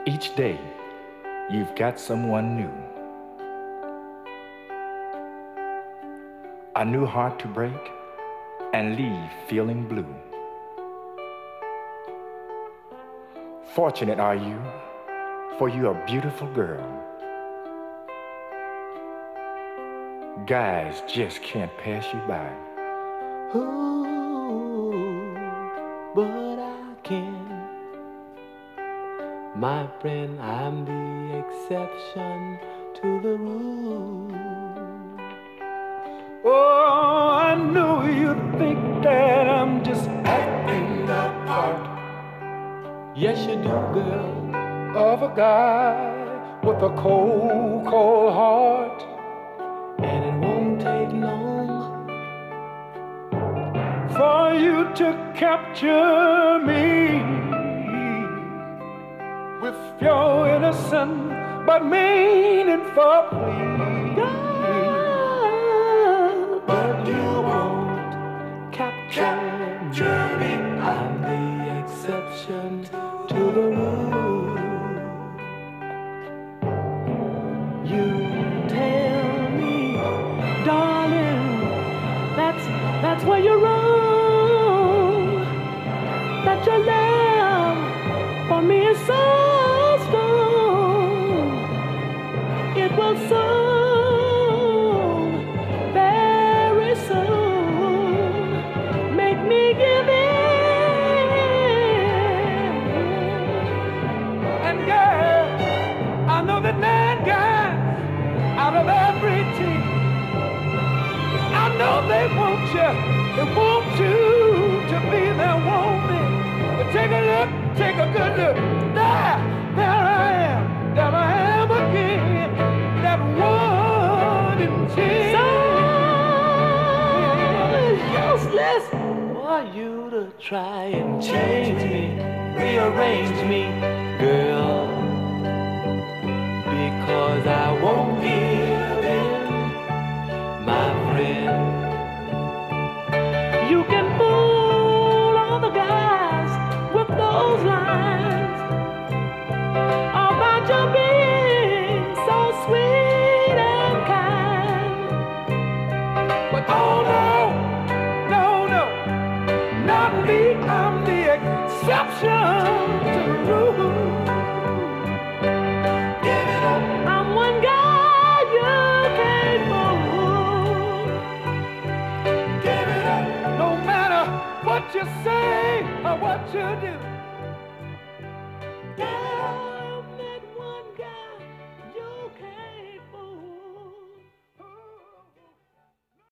Each day, you've got someone new. A new heart to break and leave feeling blue. Fortunate are you, for you're a beautiful girl. Guys just can't pass you by. Ooh, but I can. My friend, I'm the exception to the rule. Oh, I know you think that I'm just acting the part. Yes, you do, girl. Of a guy with a cold, cold heart. And it won't take long for you to capture me with your innocent but meaningful plea. Girl, but you won't capture me. I'm the exception to the rule. You tell me, darling, that's where you're wrong. That your love for me is so strong. It will soon, very soon, make me give in. And girl, I know that 9 guys out of every team, I know they want you to be their woman. But take a look, take a good look. There I am again, that 1 in 10. So useless for you to try and change me, rearrange me, girl, because I won't give in, my friend. You can fool all the guys with those lines about your being so sweet and kind. But oh no, not me. I'm the exception to the rule. Give it up. I'm one guy you can't fool. Give it up. No matter what you say or what you do. Yeah.